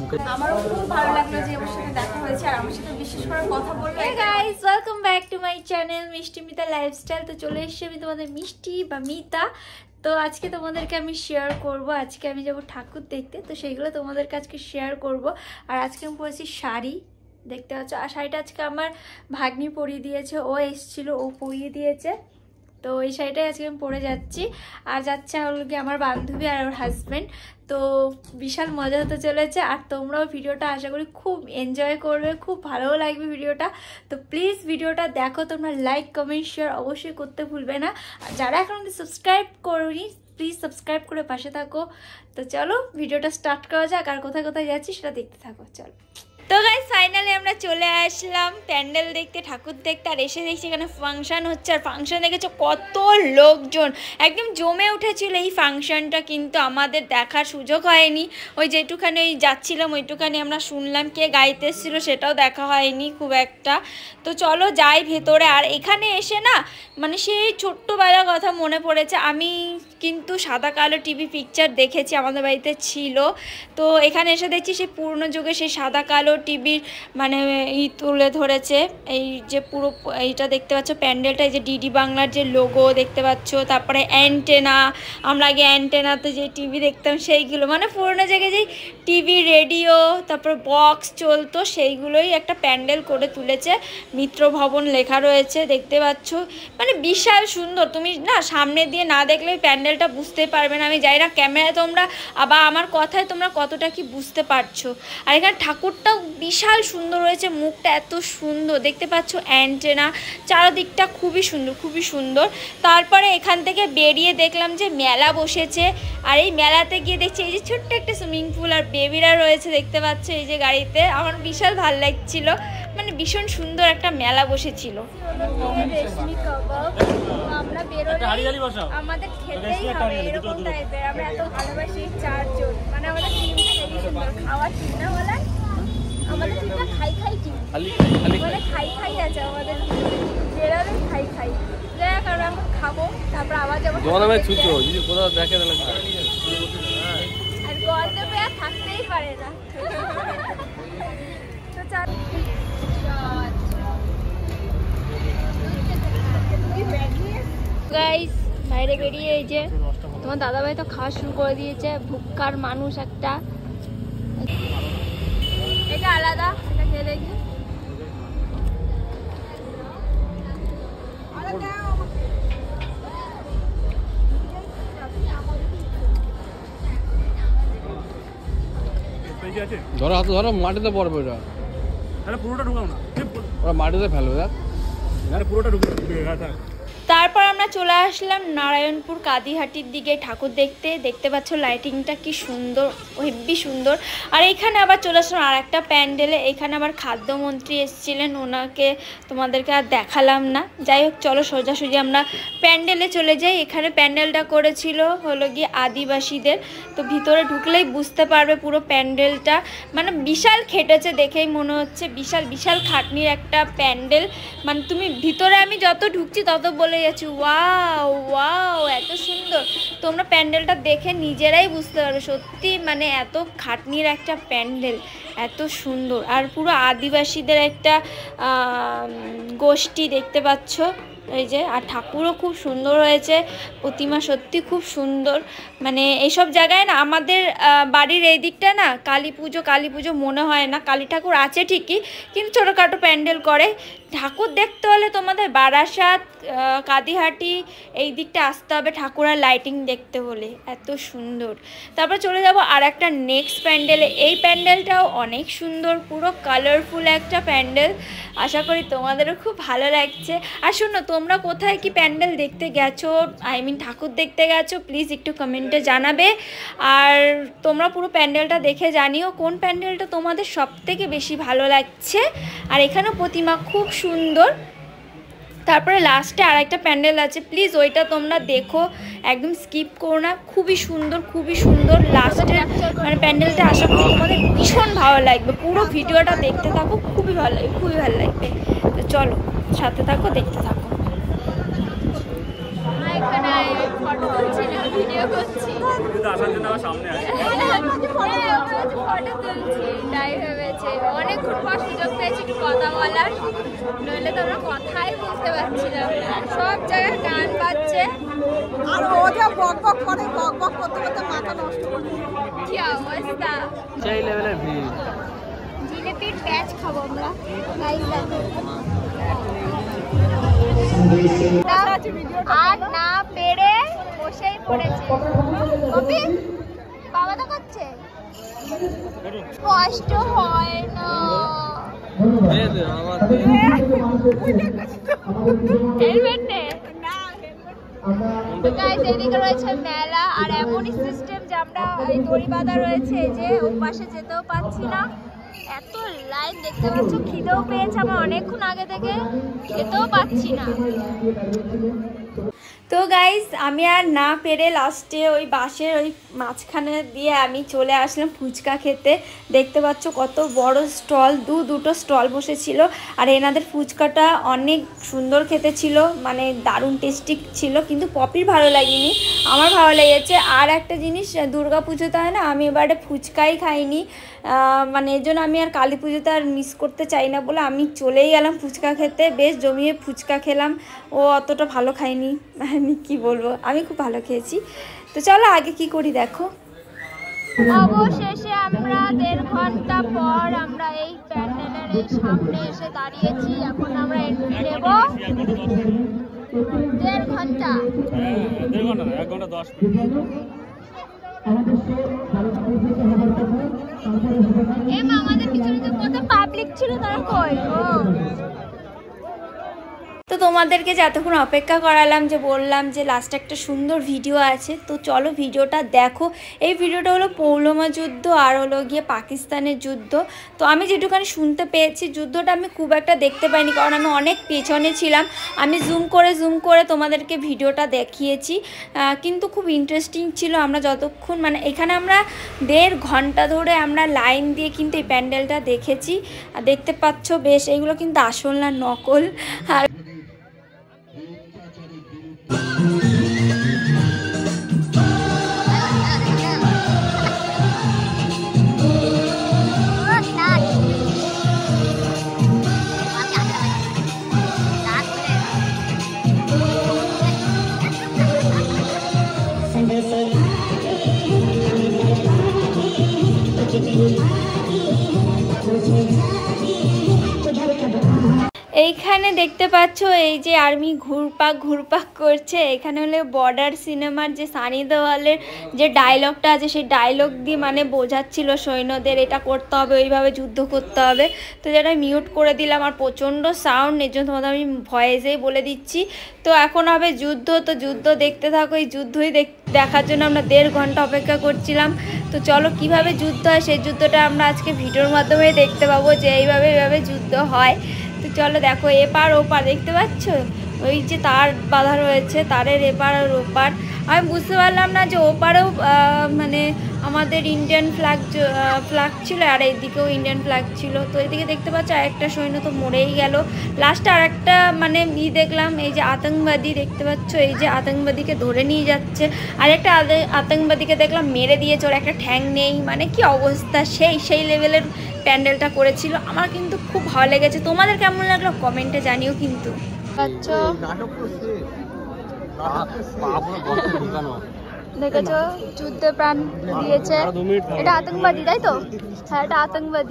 আমারও খুব ভালো লাগলো যে ওর সাথে দেখা হয়েছে আর আমার সাথে বিশেষ করে কথা বললো। Hey guys, welcome back to my channel মিষ্টি মিতা লাইফস্টাইল। তো চলে এসেছি আমি তোমাদের মিষ্টি বা মিতা। তো আজকে তোমাদেরকে আমি শেয়ার করব, আজকে আমি যাব ঠাকুর দেখতে, তো সেইগুলো তোমাদেরকে আজকে শেয়ার করব। আর আজকে আমি পরেছি শাড়ি, দেখতে পাচ্ছ। আর শাড়িটা আজকে আমার ভাগ্নি পরিয়ে দিয়েছে, ও এসেছিলো, ও পরিয়ে দিয়েছে। তো এই শাড়িটাই আজকে আমি পরে যাচ্ছি। আর যাচ্ছে হলো কি আমার বান্ধবী আর ওর হাজব্যান্ড। তো বিশাল মজা হতে চলেছে। আর তোমরাও ভিডিওটা আশা করি খুব এনজয় করবে, খুব ভালোও লাগবে ভিডিওটা। তো প্লিজ ভিডিওটা দেখো, তোমরা লাইক কমেন্ট শেয়ার অবশ্যই করতে ভুলবে না। আর যারা এখন সাবস্ক্রাইব করোনি প্লিজ সাবস্ক্রাইব করে পাশে থাকো। তো চলো ভিডিওটা স্টার্ট করা যাক, আর কোথায় কোথায় যাচ্ছি সেটা দেখতে থাকো। চলো। তো গাইস ফাইনালি আমরা চলে আসলাম প্যান্ডেল দেখতে, ঠাকুর দেখতে। আর এসে দেখছি এখানে ফাংশন হচ্ছে। আর ফাংশন দেখেছো কত লোকজন, একদম জমে উঠেছিল এই ফাংশনটা। কিন্তু আমাদের দেখার সুযোগ হয়নি, ওই যেটুখানি ওই যাচ্ছিলাম ওইটুখানি আমরা শুনলাম কে গাইতে এসেছিল, সেটাও দেখা হয়নি খুব একটা। তো চলো যাই ভেতরে। আর এখানে এসে না মানে সেই ছোট্টবেলার কথা মনে পড়েছে। আমি কিন্তু সাদা কালো টিভি পিকচার দেখেছি, আমাদের বাড়িতে ছিল। তো এখানে এসে দেখছি সেই পুরনো যুগে সেই সাদা কালো টিভির মানে তুলে ধরেছে। এই যে পুরো এইটা দেখতে পাচ্ছ প্যান্ডেলটা, এই যে ডিডি বাংলার যে লোগো দেখতে পাচ্ছ, তারপরে অ্যান্টেনা, আমরা আগে অ্যান্টেনাতে যে টিভি দেখতাম সেইগুলো, মানে পুরনো জায়গায় যেই টিভি রেডিও তারপর বক্স চলতো সেইগুলোই একটা প্যান্ডেল করে তুলেছে। মিত্র ভবন লেখা রয়েছে দেখতে পাচ্ছ, মানে বিশাল সুন্দর। তুমি না সামনে দিয়ে না দেখলে প্যান্ডেলটা বুঝতে পারবে না। আমি জানি না ক্যামেরায় তোমরা আবার আমার কথায় তোমরা কতটা কি বুঝতে পারছো। আর এখানে ঠাকুরটাও বিশাল সুন্দর হয়েছে, মুখটা এত সুন্দর দেখতে পাচ্ছ, অ্যান্টেনা চারদিকটা খুবই সুন্দর, খুবই সুন্দর। তারপরে এখান থেকে বেরিয়ে দেখলাম যে মেলা বসেছে। আর এই মেলাতে গিয়ে দেখছি এই যে ছোট্ট একটা সুইমিং পুল আর বেবিরা রয়েছে দেখতে পাচ্ছ এই যে গাড়িতে। আমার বিশাল ভালো লাগছিল, মানে ভীষণ সুন্দর একটা মেলা বসেছিল। রেশমি কাবাব আমরা বেরোলে আমাদের খেতেই হবে এরকম টাইপের। আমরা এত ভালোবাসি চারজন, মানে আমাদের টিমটা হেবি সুন্দর, খাওয়ার টিম না বলে আমাদের টিমটা খাই খাই টিম, মানে খাই খাই আছে আমাদের, বেরোলে খাই খাই। যাই হোক আমরা এখন খাবো, তারপর আবার যাবো। আর গল্প পেয়ে থাকতেই পারে না। তো চার গাইস বাইরে বেরিয়ে এই যে তোমার দাদাভাই তো খাওয়া শুরু করে দিয়েছে, ভুক্কার মানুষ একটা। এটা আলাদা, এটা খেয়ে দেখি। ধরো হাতে ধরো, মাটিতে পড়বে ওটা, পুরোটা ঢুকাও না, ওরা মাটিতে ফেলবে, দেখ পুরোটা ঢুকে। তারপর আমরা চলে আসলাম নারায়ণপুর কাদিহাটির দিকে ঠাকুর দেখতে। দেখতে পাচ্ছ লাইটিংটা কি সুন্দর, হেব্বি সুন্দর। আর এইখানে আবার চলে আসলাম আর একটা প্যান্ডেলে। এখানে আবার খাদ্যমন্ত্রী এসেছিলেন, ওনাকে তোমাদেরকে আর দেখালাম না। যাই হোক চলো সোজাসুজি আমরা প্যান্ডেলে চলে যাই। এখানে প্যান্ডেলটা করেছিল হলো গিয়ে আদিবাসীদের। তো ভিতরে ঢুকলেই বুঝতে পারবে পুরো প্যান্ডেলটা, মানে বিশাল খেটেছে দেখেই মনে হচ্ছে, বিশাল বিশাল খাটনির একটা প্যান্ডেল। মানে তুমি ভিতরে আমি যত ঢুকছি তত বলে যাচ্ছি ওয়াও ওয়াও এত সুন্দর। তোমরা প্যান্ডেলটা দেখে নিজেরাই বুঝতে পারবে সত্যি মানে এত খাটনির একটা প্যান্ডেল, এত সুন্দর। আর পুরো আদিবাসীদের একটা গোষ্ঠী দেখতে পাচ্ছ এই যে। আর ঠাকুরও খুব সুন্দর হয়েছে, প্রতিমা সত্যি খুব সুন্দর। মানে এইসব জায়গায় না আমাদের বাড়ির এই দিকটা না কালী পুজো মনে হয় না, কালী ঠাকুর আছে ঠিকই কিন্তু ছোটোখাটো প্যান্ডেল করে। ঠাকুর দেখতে হলে তোমাদের বারাসাত কাদিহাটি এই দিকটা আসতে হবে ঠাকুর আর লাইটিং দেখতে হলে, এত সুন্দর। তারপর চলে যাব আর একটা নেক্সট প্যান্ডেলে। এই প্যান্ডেলটাও অনেক সুন্দর, পুরো কালারফুল একটা প্যান্ডেল। আশা করি তোমাদেরও খুব ভালো লাগছে। আর শোনো তোমরা কোথায় কি প্যান্ডেল দেখতে গেছো, ঠাকুর দেখতে গেছো, প্লিজ একটু কমেন্টে জানাবে। আর তোমরা পুরো প্যান্ডেলটা দেখে জানিও কোন প্যান্ডেলটা তোমাদের সবথেকে বেশি ভালো লাগছে। আর এখানেও প্রতিমা খুব সুন্দর। তারপরে লাস্টে আর একটা প্যান্ডেল আছে, প্লিজ ওইটা তোমরা দেখো, একদম স্কিপ করো না, খুবই সুন্দর খুবই সুন্দর। লাস্টের মানে প্যান্ডেলটা আশা করি তোমাদের ভীষণ ভালো লাগবে, পুরো ভিডিওটা দেখতে থাকো, খুবই ভালো লাগবে, খুবই ভালো লাগবে। তো চলো সাথে থাকো, দেখতে থাকো। ফটো তুলছি না, ভিডিও করছি। ফটো তুলছি। তাই ভেবেছে। অনেকক্ষণ পর সুযোগ পেয়েছি একটু কথা বলার, নইলে তো আমরা কথাই বুঝতে পারছিলাম না। সব জায়গায় গান বাজছে আর ও যা বক বক করে, বক বক করতে করতে মাথা নষ্ট করে। কি অবস্থা। সেই লেভেলের ভিড়। জিলিপির প্যাচ খাবো আমরা। গাইস দেখো আর না পেরে বসেই পড়েছে। কপি বাবা তো করছে, কষ্ট হয় না। হেলমেট নে। তো গাইস এদিকে রয়েছে মেলা, আর এমনই সিস্টেম যে আমরা এই দড়ি বাঁধা রয়েছে, এই যে ওই পাশে যেতেও পাচ্ছি না, এত লাইন দেখতে পাচ্ছ। খিদেও পেয়েছে আমার অনেকক্ষণ আগে থেকে, খেতেও পাচ্ছি না। তো গাইস আমি আর না পেরে লাস্টে ওই বাসের ওই মাঝখানে দিয়ে আমি চলে আসলাম ফুচকা খেতে। দেখতে পাচ্ছ কত বড় স্টল, দুটো স্টল বসেছিল। আর এনাদের ফুচকাটা অনেক সুন্দর খেতে ছিল, মানে দারুণ টেস্টি ছিল। কিন্তু পপির ভালো লাগেনি, আমার ভালো লেগেছে। আর একটা জিনিস, দুর্গা পুজোতে হয় না, আমি এবারে ফুচকাই খাইনি, মানে এর জন্য আমি আর কালী পুজোতে আর মিস করতে চাই না বলে আমি চলেই গেলাম ফুচকা খেতে। বেশ জমিয়ে ফুচকা খেলাম, ও অতটা ভালো খাইনি। আমি কি বলবো, আমি খুব ভালো খেয়েছি। তো চলো আগে কি করি দেখো। অবশেষে আমরা 1.5 ঘন্টা পর আমরা এই প্যান্ডেলের এই সামনে এসে দাঁড়িয়েছি। এখন আমরা এন্ট্রি নেব। 1.5 ঘন্টা, 1 ঘন্টা 10 মিনিট। আমাদের পিছনে তো কত পাবলিক ছিল, তারা কই? তো তোমাদেরকে যে এতক্ষণ অপেক্ষা করালাম, যে বললাম যে লাস্টে একটা সুন্দর ভিডিও আছে, তো চলো ভিডিওটা দেখো। এই ভিডিওটা হলো পৌলমা যুদ্ধ আর হলো গিয়ে পাকিস্তানের যুদ্ধ। তো আমি যেটুখানি শুনতে পেয়েছি, যুদ্ধটা আমি খুব একটা দেখতে পাইনি, কারণ আমি অনেক পেছনে ছিলাম। আমি জুম করে তোমাদেরকে ভিডিওটা দেখিয়েছি, কিন্তু খুব ইন্টারেস্টিং ছিল। আমরা যতক্ষণ মানে এখানে আমরা 1.5 ঘন্টা ধরে আমরা লাইন দিয়ে কিন্তু এই প্যান্ডেলটা দেখেছি। আর দেখতে পাচ্ছ বেশ, এইগুলো কিন্তু আসল না নকল। আর এইখানে দেখতে পাচ্ছ এই যে আর্মি ঘুরপাক করছে। এখানে হলে বর্ডার সিনেমার যে সানি দেওয়ালের যে ডায়লগটা আছে, সেই ডায়লগ দিয়ে মানে বোঝাচ্ছিল সৈন্যদের এটা করতে হবে, ওইভাবে যুদ্ধ করতে হবে। তো যেটা মিউট করে দিলাম, আর প্রচণ্ড সাউন্ড, এর জন্য তোমাদের আমি ভয়েসেই বলে দিচ্ছি। তো এখন হবে যুদ্ধ, তো যুদ্ধ দেখতে থাকো। এই যুদ্ধই দেখার জন্য আমরা 1.5 ঘন্টা অপেক্ষা করছিলাম। তো চলো কিভাবে যুদ্ধ হয় সেই যুদ্ধটা আমরা আজকে ভিডিওর মাধ্যমে দেখতে পাবো, যে এইভাবে যুদ্ধ হয়। তো চলো দেখো, এপার ওপার দেখতে পাচ্ছ, ওই যে তার বাঁধা রয়েছে, তারের এপার আর ওপার। আমি বুঝতে পারলাম না যে ওপারেও মানে আমাদের ইন্ডিয়ান ফ্ল্যাগ ছিল, আর এইদিকেও ইন্ডিয়ান ফ্ল্যাগ ছিল। তো এদিকে দেখতে পাচ্ছ আরেকটা সৈন্য তো মরেই গেল। লাস্টে আরেকটা মানে দেখলাম, এই যে আতঙ্কবাদী দেখতে পাচ্ছ, এই যে আতঙ্কবাদীকে ধরে নিয়ে যাচ্ছে। আর একটা আতঙ্কবাদীকে দেখলাম মেরে দিয়েছে, ওর একটা ঠ্যাং নেই। মানে কি অবস্থা, সেই লেভেলের প্যান্ডেলটা করেছিল। আমার কিন্তু খুব ভালো লেগেছে। তোমাদের কেমন লাগলো কমেন্টে জানিও কিন্তু। দেখেছো যুদ্ধে প্রাণ দিয়েছে, এটা আতঙ্কবাদী তাই তো? হ্যাঁ এটা আতঙ্কবাদী।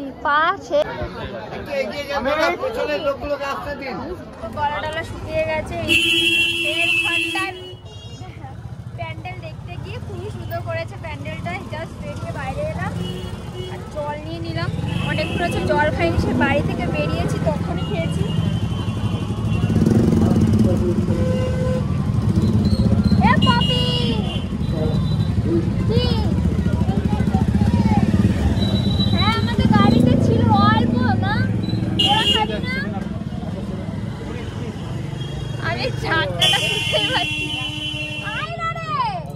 গলাডলা শুকিয়ে গেছে। 1.5 ঘন্টার প্যান্ডেল দেখতে গিয়ে খুবই সুন্দর করেছে প্যান্ডেলটা। জাস্ট বেরিয়ে বাইরে এলাম আর জল নিয়ে নিলাম। অনেকক্ষণ আছে জল খাইনি, সে বাড়ি থেকে বেরিয়েছি তখনই খেয়েছি। হ্যাঁ আমাদের গাড়িতে ছিল অল্প না, ওরা খাবি না। আমি ঝাঁকটা বুঝতেই পারছি না। আয় না রে,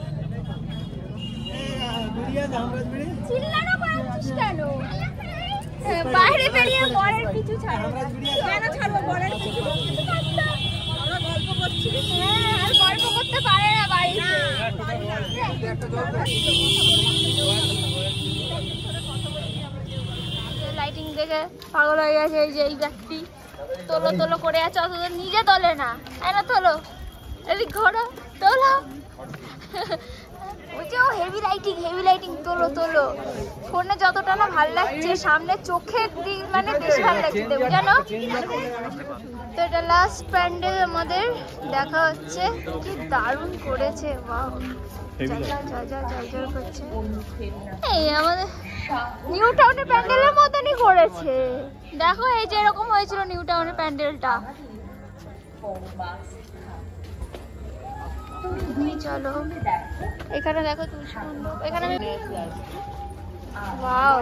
চিল্লানো করছিস কেন? বাইরে বেরিয়ে বরের পিছু ছাড়ো। কেন ছাড়বো বরের পিছু? আমরা গল্প করছি। হ্যাঁ আর গল্প করতে পারে না বাড়িতে। লাইটিং দেখে পাগল হয়ে গেছে। এই যে এই ব্যক্তি তোলো তোলো করে আছে, অথচ নিজে তোলে না। না তোলো, এদিক ঘোরো, তোলো। বলছে ও হেভি লাইটিং, তোলো তোলো। ফোনে যতটা না ভালো লাগছে, সামনে চোখের দিক মানে বেশি ভালো লাগছে দেবো জানো। তো এটা লাস্ট প্যান্ডেল আমাদের দেখা হচ্ছে। কি দারুণ করেছে, বাহ, করছে। এই আমাদের নিউ টাউনের প্যান্ডেলের মতনই করেছে। দেখো এই যে এরকম হয়েছিল নিউ টাউনের প্যান্ডেলটা। চলো এখানে দেখো তুলসী মণ্ডপ, এখানে ওয়াও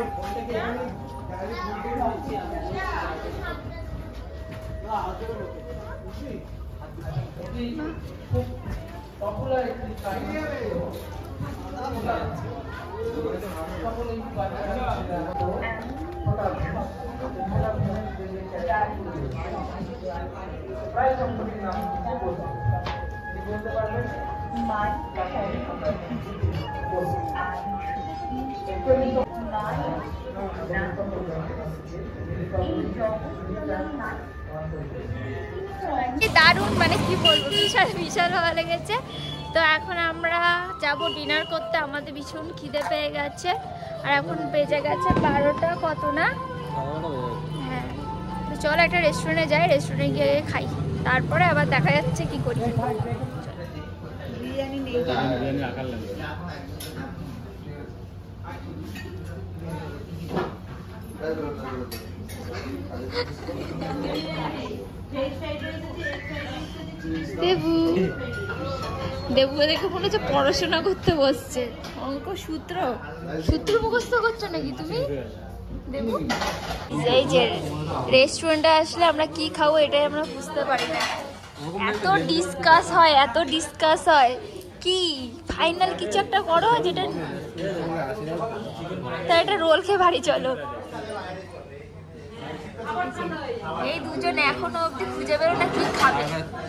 দারুণ, মানে কি বলবো, বিশাল ভালো লেগেছে। তো এখন আমরা যাব ডিনার করতে, আমাদের ভীষণ খিদে পেয়ে গেছে। আর এখন বেজে গেছে 12টা কত না, হ্যাঁ। তো চলো একটা রেস্টুরেন্টে যাই, রেস্টুরেন্টে গিয়ে খাই, তারপরে আবার দেখা যাচ্ছে কি করি। বিরিয়ানি নেই, দেবু দেখে মনে হচ্ছে পড়াশোনা করতে বসছে, অঙ্ক সূত্র মুখস্থ করছো নাকি তুমি দেবু? এই যে রেস্টুরেন্টে আসলে আমরা কি খাবো এটাই আমরা বুঝতে পারি না। এত ডিসকাস হয় কি ফাইনাল কিছু একটা করো, যেটা তাই একটা রোল খেয়ে বাড়ি চলো। এই দুজনে এখনো অব্দি খুঁজে বেরো না কি খাবে।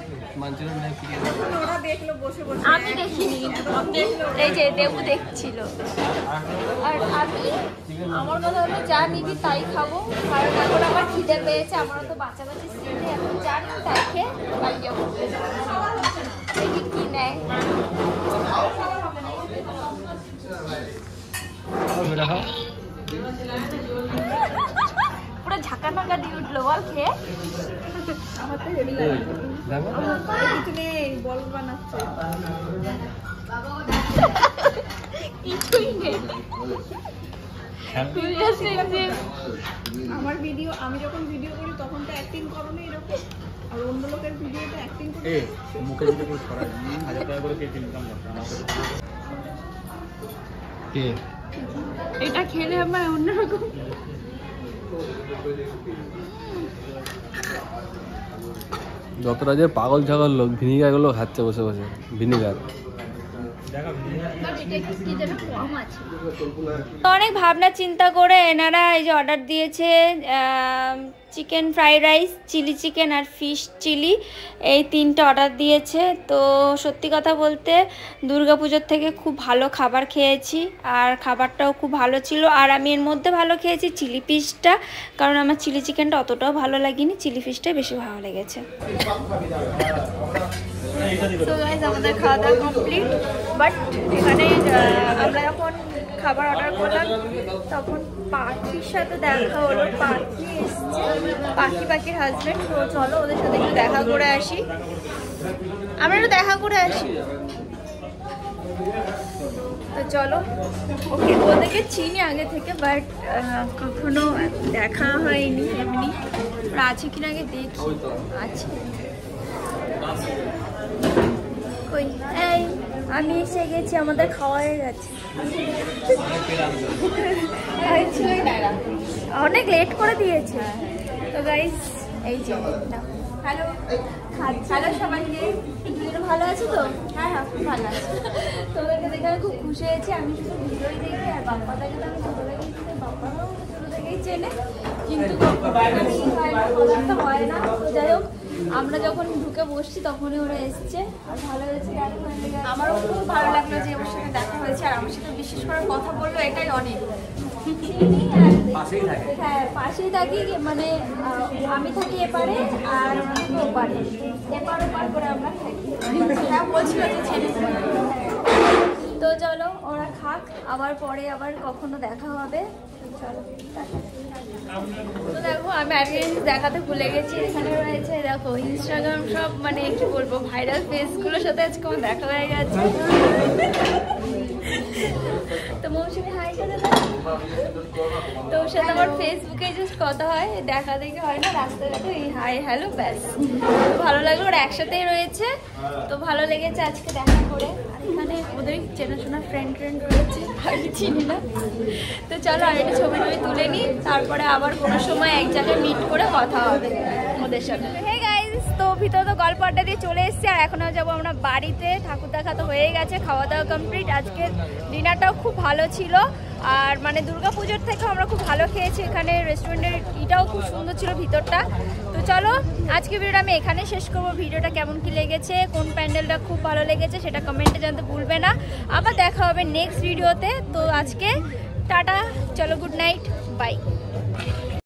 আমি দেখিনি, এই যে দেবু দেখছিল। আর আমার কথা হলো যা নিবি তাই খাবো, কারণ এখন আমার খিদে পেয়েছে। আমারও তো বাচ্চাবাচ্চি স্মৃতি, এখন যা নিবি তাই খেয়ে বাড়ি যাবো। দেখি কি নেয়। পুরো ঝাঁকা নাকা দিয়ে উঠলো বল খেয়ে। আমার ভিডিও, আমি যখন ভিডিও করি তখন তো অ্যাক্টিং করো না এরকম, আর অন্য লোকের ভিডিওতে অ্যাক্টিং করে। মুখে মুখে করে ছড়ায় 1000 টাকা করে কে ইনকাম করতে আমাকে কে এটা খেলে আমার অন্যরকম। যত রাজের পাগল ছাগল লোক ভিনিগার গুলো খাচ্ছে বসে বসে, ভিনিগার। অনেক ভাবনা চিন্তা করে এনারা এই যে অর্ডার দিয়েছে chicken fried rice, chilli chicken আর ফিশ চিলি, এই 3টে অর্ডার দিয়েছে। তো সত্যি কথা বলতে দুর্গাপুজোর থেকে খুব ভালো খাবার খেয়েছি, আর খাবারটাও খুব ভালো ছিল। আর আমি এর মধ্যে ভালো খেয়েছি চিলি ফিশটা, কারণ আমার চিলি চিকেনটা অতটাও ভালো লাগেনি, চিলি ফিশটাই বেশি ভালো লেগেছে। তো গাইস আমাদের খাওয়া দাওয়া কমপ্লিট, বাট এখানে আমরা যখন খাবার অর্ডার করলাম তখন পাখির সাথে দেখা হলো। পাখি এসছে, পাখির হাজবেন্ড। তো চলো ওদের সাথে একটু দেখা করে আসি, আমরা একটু দেখা করে আসি। তো চলো, ওদেরকে চিনি আগে থেকে, বাট কখনো দেখা হয়নি এমনি। ওরা আছে কিনা আগে দেখি, আছে। কই এই আমি এসে গেছি, আমাদের খাওয়া হয়ে গেছে। অনেক লেট করে দিয়েছে। তো গাইস এই যে হ্যালো হ্যালো সবাইকে, ভালো আছো তো? হ্যাঁ খুব ভালো আছে। তোমাদেরকে দেখে আমি খুব খুশি হয়েছি। আমি শুধু ভিডিওই দেখি, আর বাপ্পাটাকে তো আমি ছোটোবেলায় বাপ্পারাও ছোটো থেকেই চেনে, কিন্তু হয় না। তো যাই হোক, আমরা যখন ঢুকে বসছি তখনই ওরা এসছে, আর ভালো হয়েছে। আমারও খুব ভালো লাগলো যে ওর সাথে দেখা হয়েছে, আর আমার সাথে বিশেষ করে কথা বললো, এটাই অনেক। চিনি আর হ্যাঁ পাশেই থাকি, মানে আমি থাকি এপারে আর ওরা থাকে ওপারে, এপার ওপার করে আমরা থাকি। হ্যাঁ বলছিল যে ছেলে। তো চলো ওরা খাক, আবার পরে আবার কখনো দেখা হবে। চলো তো দেখো আমি অ্যাড্রেস দেখাতে ভুলে গেছি, এখানে রয়েছে দেখো ইনস্টাগ্রাম সব মানে কি বলবো ভাইরাল ফেসগুলোর সাথে আজকে আমার দেখা হয়ে গেছে। তো মৌসুমি হাই করে দাও। তো ওর সাথে আমার ফেসবুকে জাস্ট কথা হয়, দেখা দেখে হয় না রাস্তাঘাটে, এই হাই হ্যালো ব্যাস। ভালো লাগলো, ওরা একসাথেই রয়েছে, তো ভালো লেগেছে আজকে দেখা করে। আর এখানে ওদের চেনাশোনা ফ্রেন্ড রয়েছে, আমি চিনি না। তো চলো আর একটা ছবি তুলে নিই, তারপরে আবার কোনো সময় এক জায়গায় মিট করে কথা হবে ওদের সাথে। হে গাইস, তো ভিতরে তো গল্প আড্ডা দিয়ে চলে এসেছি, আর এখনও যাবো আমরা বাড়িতে। ঠাকুর দেখা তো হয়ে গেছে, খাওয়া দাওয়া কমপ্লিট। আজকে ডিনারটাও খুব ভালো ছিল, আর মানে দুর্গাপুজোর থেকেও আমরা খুব ভালো খেয়েছি। এখানে রেস্টুরেন্টের ইটাও খুব সুন্দর ছিল ভিতরটা। তো চলো আজকে ভিডিওটা আমি এখানে শেষ করবো। ভিডিওটা কেমন কি লেগেছে, কোন প্যান্ডেলটা খুব ভালো লেগেছে সেটা কমেন্টে জানতে ভুলবে না। আবার দেখা হবে নেক্সট ভিডিওতে। তো আজকে টাটা, চলো গুড নাইট, বাই।